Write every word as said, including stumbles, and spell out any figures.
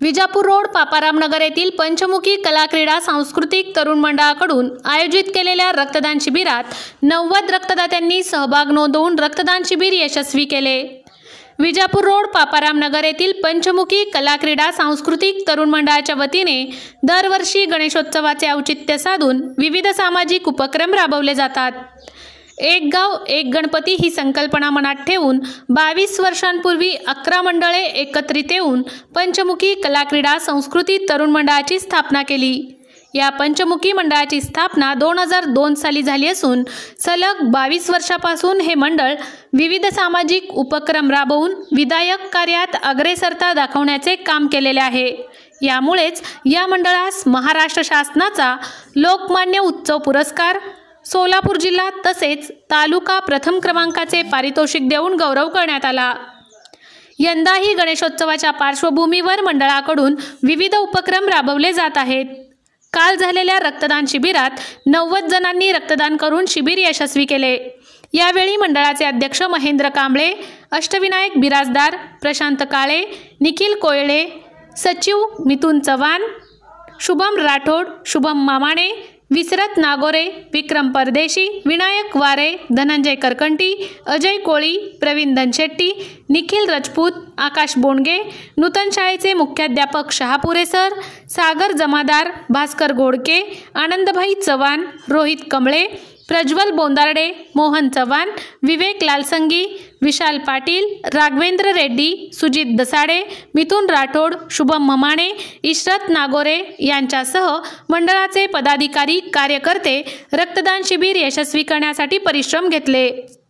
Vijapur road पापाराम नगर येथील पंचमुखी कला क्रीडा सांस्कृतिक तरुण मंडळाकडून आयोजित केलेल्या रक्तदान शिबिरात नव्वद रक्तदात्यांनी सहभाग नोंदवून रक्तदान शिबिर यशस्वी केले। विजापूर रोड पापाराम नगर येथील पंचमुखी कला क्रीडा सांस्कृतिक तरुण मंडळाच्या वतीने दरवर्षी गणेशोत्सवाचे औचित्य साधून विविध सामाजिक उपक्रम राबवले जातात। एक गाव एक गणपती ही संकल्पना मनात ठेवून बावीस वर्षांपूर्वी अकरा मंडळे एकत्रित येऊन पंचमुखी कला क्रीडा संस्कृती तरुण मंडळाची स्थापना केली। या पंचमुखी मंडळाची स्थापना दोन हजार दोन साली झाली असून सलग बावीस वर्षापासून हे मंडळ विविध सामाजिक उपक्रम राबवून विधायक कार्यात अग्रेसरता दाखवण्याचे काम केलेले आहे। यामुळेच या मंडळास महाराष्ट्र शासनाचा लोकमान्य उत्सव पुरस्कार, सोलापूर जिल्हा तसेच तालुका प्रथम क्रमांकाचे पारितोषिक देऊन गौरव करण्यात आला। यंदाही गणेशोत्सवाच्या पार्श्वभूमीवर मंडळाकडून विविध उपक्रम राबवले जात आहेत। काल झालेल्या रक्तदान शिबिरात नव्वद जणांनी रक्तदान करून शिबिर यशस्वी केले। यावेळी मंडळाचे अध्यक्ष महेंद्र कांबळे, अष्टविनायक बिराजदार, प्रशांत काळे, निखिल कोयळे, सचिव मिथुन चव्हाण, शुभम राठोड, शुभम मामाणे, विसरत नागोरे, विक्रम परदेशी, विनायक वारे, धनंजय करकंटी, अजय कोळी, प्रवीण धनशेट्टी, निखिल राजपूत, आकाश बोंडगे, नूतन शाळेचे मुख्याध्यापक शहापुरे सर, सागर जमादार, भास्कर गोडके, आनंदभाई चव्हाण, रोहित कमळे, प्रज्वल बोंदारडे, मोहन चव्हाण, विवेक लालसंगी, विशाल पाटील, राघवेंद्र रेड्डी, सुजित दसाडे, मिथुन राठोड, शुभम ममाणे, इशरत नागोरे यांच्यासह मंडळाचे पदाधिकारी कार्यकर्ते रक्तदान शिबिर यशस्वी करण्यासाठी परिश्रम घेतले।